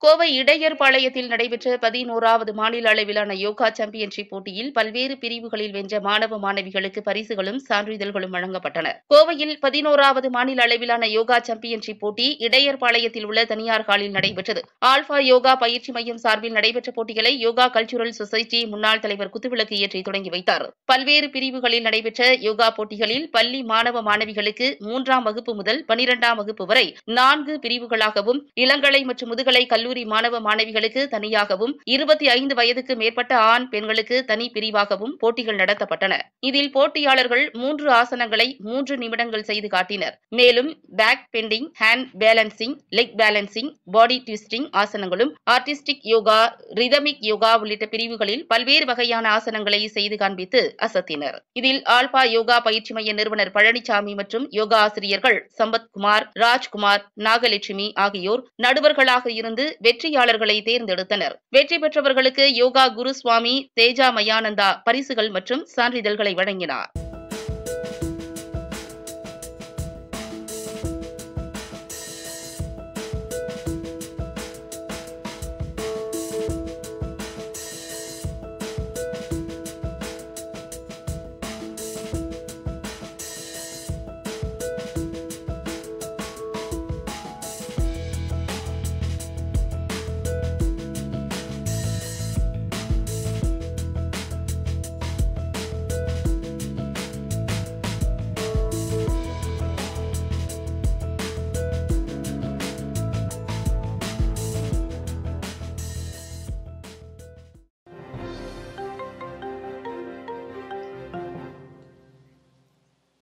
கோவை இடையர்பாளையத்தில் நடைபெற்ற 11வது மாநில அளவிலான யோகா சாம்பியன்ஷிப் போட்டியில் பல்வேறு பிரிவுகளில் வென்ற மாணவ மாணவிகளுக்கு பரிசுகளும் சான்றிதழ்களும் வழங்கப்பட்டன. கோவையில் 11வது மாநில அளவிலான யோகா சாம்பியன்ஷிப் போட்டி இடையர்பாளையத்தில் உள்ள தனியார் ஹாலில் நடைபெற்றது. ஆல்பா யோகா பயிற்சி மையம் சார்பில் நடைபெற்ற போட்டிகளை யோகா கல்ச்சுரல் சொசைட்டி முன்னாள் தலைவர் குத்துவிளக்கு ஏற்றி தொடங்கி வைத்தார். பல்வேறு பிரிவுகளில் நடைபெற்ற யோகா போட்டிகளில் பள்ளி மாணவ மாணவிகளுக்கு 3ஆம் வகுப்பு முதல் 12ஆம் வகுப்பு வரை 4 பிரிவுகளாகவும், இளங்கலை மற்றும் முதுகலை கல்லூரி மாணவ மாணவிகளுக்கு தனியாகவும், 25 வயதுக்கு மேற்பட்ட ஆண் பெண்களுக்கு தனி பிரிவாகவும் போட்டிகள் நடத்தப்பட்டன. இதில் போட்டியாளர்கள் 3 ஆசனங்களை 3 நிமிடங்கள் செய்து காட்டினர். மேலும் back bending, hand balancing, leg balancing, body twisting ஆசனங்களும், ஆர்டிஸ்டிக் யோகா, ரிதமிக் யோகா உள்ளிட்ட பிரிவுகளில் பல்வேறு வகையான ஆசனங்களை செய்து காண்பித்து அசத்தினர். இதில் ஆல்பா யோகா பயிற்சி மைய நிறுவனர் பழனிசாமி மற்றும் யோகா ஆசிரியர்கள் சம்பத்குமார், ராஜ்குமார், நாகலட்சுமி ஆகியோர் நடுவர்களாக இருந்து வெற்றியாளர்களை தேர்ந்தெடுத்தனர். வெற்றி பெற்றவர்களுக்கு யோகா குரு சுவாமி தேஜா மயானந்தா பரிசுகள் மற்றும் சான்றிதழ்களை வழங்கினார்.